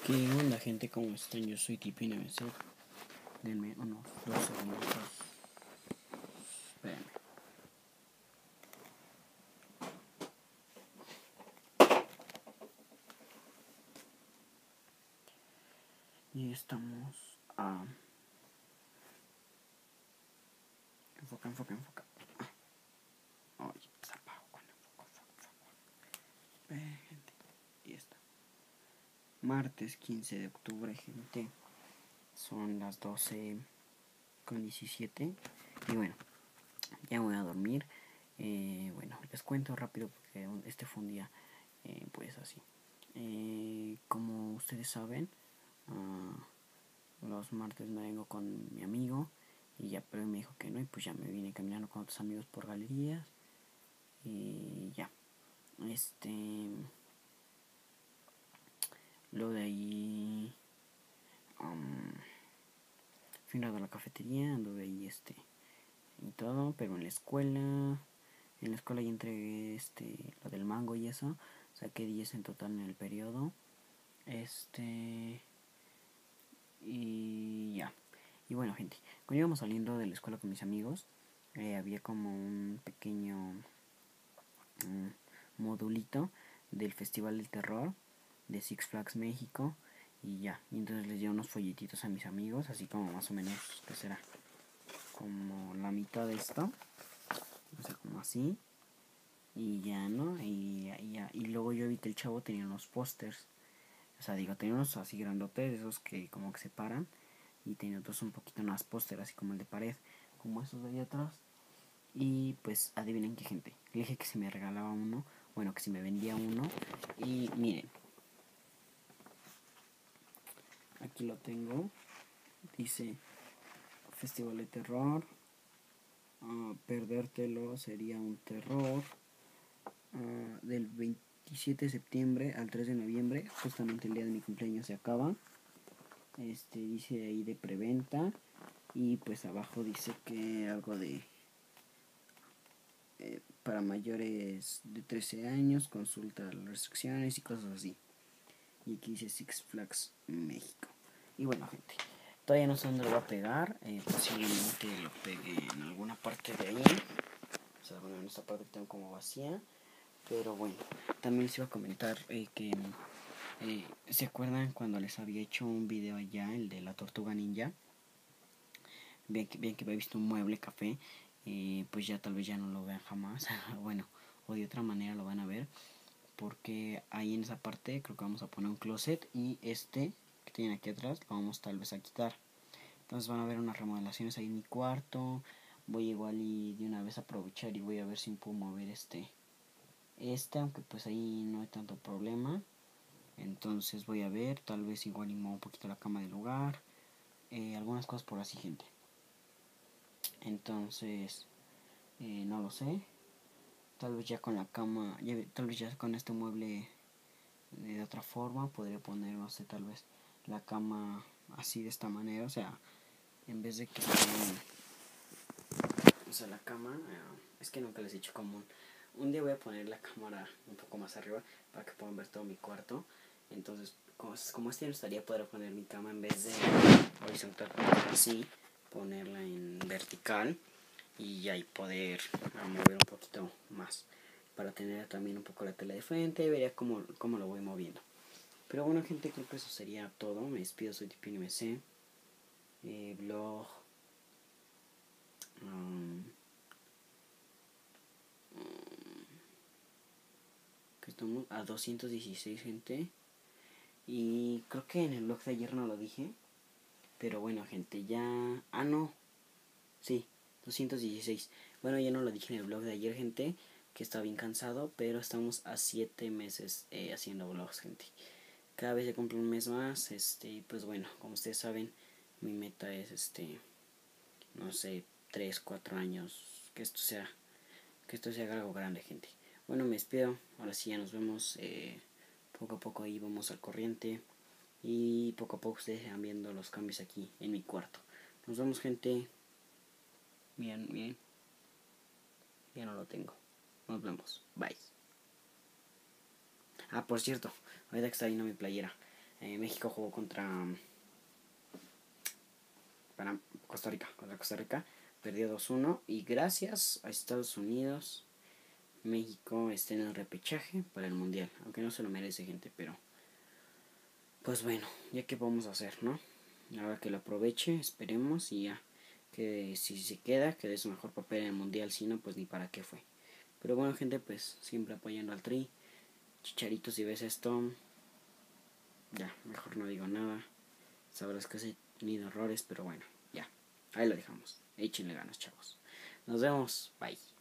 ¿Qué onda, gente? ¿Cómo están? Yo soy TipinMC. Denme unos 2 segundos. Espérenme. Y estamos a... Enfoca. Oye, se apagó con enfoco. Gente. Y está. Martes 15 de octubre, gente. Son las 12:17. Y bueno, ya voy a dormir. Bueno, les cuento rápido porque este fue un día pues así. Como ustedes saben, los martes me vengo con mi amigo y ya, pero él me dijo que no, y pues ya me vine caminando con otros amigos por galerías y ya. Lo de ahí, fui a la cafetería, anduve ahí y todo, pero en la escuela ya entregué lo del mango y eso, saqué 10 en total en el periodo. Y ya. Y bueno, gente, cuando íbamos saliendo de la escuela con mis amigos, había como un pequeño modulito del Festival del Terror de Six Flags México. Y ya, y entonces les di unos folletitos a mis amigos, así como más o menos, ¿qué será? Como la mitad de esto, o sea, como así. Y ya, ¿no? Y luego yo vi que el chavo tenía unos pósters. O sea, digo, tenía unos así grandotes, esos que como que se paran. Y tenía otros un poquito más póster, así como el de pared, como esos de ahí atrás. Y pues adivinen qué, gente. Le dije que si me regalaba uno, bueno, que si me vendía uno. Y miren, aquí lo tengo. Dice Festival de Terror. Perdértelo sería un terror. Del 27 de septiembre al 3 de noviembre, justamente el día de mi cumpleaños se acaba. Dice ahí de preventa. Y pues abajo dice que algo de para mayores de 13 años, consulta las restricciones y cosas así. Y aquí dice Six Flags México. Y bueno, gente, todavía no sé dónde lo voy a pegar. Posiblemente lo pegue en alguna parte de ahí. O sea, bueno, en esta parte que tengo como vacía. Pero bueno, también les iba a comentar que ¿se acuerdan cuando les había hecho un video allá, el de la tortuga ninja? Bien que había visto un mueble café, pues ya tal vez ya no lo vean jamás. Bueno, o de otra manera lo van a ver, porque ahí en esa parte creo que vamos a poner un closet, y que tienen aquí atrás lo vamos tal vez a quitar. Entonces van a ver unas remodelaciones ahí en mi cuarto. Voy igual y de una vez a aprovechar y voy a ver si puedo mover aunque pues ahí no hay tanto problema. Entonces voy a ver, tal vez igual y muevo un poquito la cama del lugar, algunas cosas por así, gente. Entonces, no lo sé. Tal vez ya con la cama, tal vez ya con este mueble de otra forma, podría poner, no sé, tal vez la cama así de esta manera. O sea, en vez de que o sea, la cama, es que nunca les he dicho como un día voy a poner la cámara un poco más arriba para que puedan ver todo mi cuarto. Entonces, como no estaría, podré poner mi cama en vez de horizontal, así, ponerla en vertical y ahí poder mover un poquito más para tener también un poco la tela de frente. Vería cómo lo voy moviendo. Pero bueno, gente, creo que eso sería todo. Me despido, soy TipinMC. Blog. Que estamos a 216, gente. Y creo que en el blog de ayer no lo dije. Pero bueno, gente, ya... Ah, no. Sí, 216. Bueno, ya no lo dije en el blog de ayer, gente, que estaba bien cansado, pero estamos a 7 meses haciendo vlogs, gente. Cada vez se cumple un mes más, pues bueno, como ustedes saben, mi meta es, no sé, 3 4 años, que esto sea algo grande, gente. Bueno, me despido, ahora sí ya nos vemos, poco a poco ahí vamos al corriente, y poco a poco ustedes van viendo los cambios aquí en mi cuarto. Nos vemos, gente. Bien, ya no lo tengo. Nos vemos, bye. Por cierto, ahorita que está viendo mi playera, México jugó para contra Costa Rica, perdió 2-1 y gracias a Estados Unidos México está en el repechaje para el mundial, aunque no se lo merece, gente, pero pues bueno, ya que vamos a hacer, ¿no? Ahora que lo aproveche, esperemos y ya, que si se queda, que dé su mejor papel en el mundial, si no, pues ni para qué fue. Pero bueno, gente, pues siempre apoyando al Tri. Chicharito, si ves esto, ya, mejor no digo nada. Sabrás que he tenido errores, pero bueno, ya, ahí lo dejamos. Échenle ganas, chavos. Nos vemos, bye.